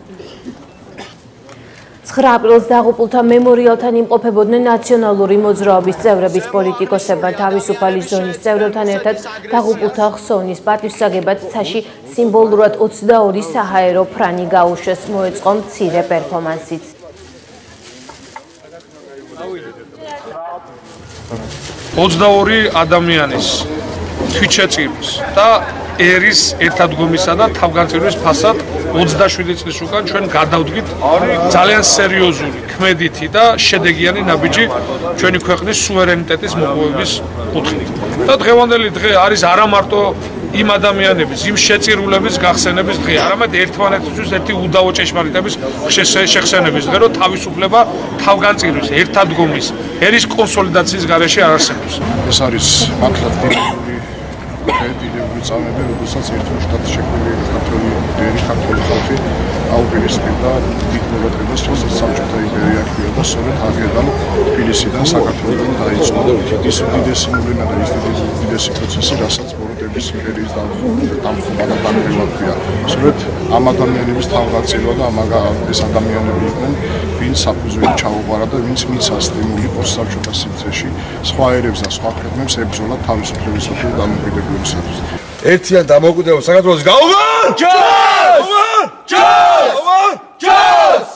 9 აპრილს დაღუპულთა მემორიალთან იმყოფებოდნენ ნაციონალური მოძრაობის წევრების პოლიტიკოსებმა თავისუფალი ზონის წევრებთან ერთად დაღუპულთა ხსოვნის პატივსაგებად ცაში სიმბოლურად 22 საჰაერო ფრანი გაუშვეს, მოეწყო მცირე პერფორმანსიც. 22 ადამიანის თვითშეწირის და ერის ერთადგომისა და თავგანწირვის ფასად 27 წლის უკან ჩვენ გადავდგით ძალიან სერიოზული, ქმედითი და შედეგიანი ნაბიჯი ჩვენი ქვეყნის სუვერენიტეტის მოპოვების კუთხით. და დღევანდელი დღე არის არა მარტო იმ ადამიანების, იმ შეწირულების გახსენების დღე, არამედ ერთმანეთისთვის ერთი უდავო ჭეშმარიტების შეხსენების დღე, რომ თავისუფლება თავგანწირვის, ერთადგომის, ერის კონსოლიდაციის გარეშე არ არსებობს. ეს არის მართლაც დიდებული წამები, როდესაც ერთმა შტატში შექმნილი ქართული ხალხი აუპირისპირდა დიდ მოლოდინებას, რომელსაც საბჭოთა იმპერია ჰქვია და სწორედ აქედან თბილისიდან საქართველოსთან დაიწყო ის უდიდესი მოვლენა და ის უდიდესი პროცესი, რასაც ბოროტების იმპერიის დამხობა და დანგრევა ჰქვია. სწორედ ამ ადამიანების თავგანწირვა და ეს ადამიანები იყვნენ, ვინც საფუძველი ჩაუყარა და ვინც მისცა სტიმული პოსტსაბჭოთა სივრცეში სხვა ერებს და სხვა ქვეყნებს ებრძოლა თავისუფლების დამოუკიდებლობისათვის. ერთიან დამოუკიდებელ საქართველოს გაუღარ! ჯაზ!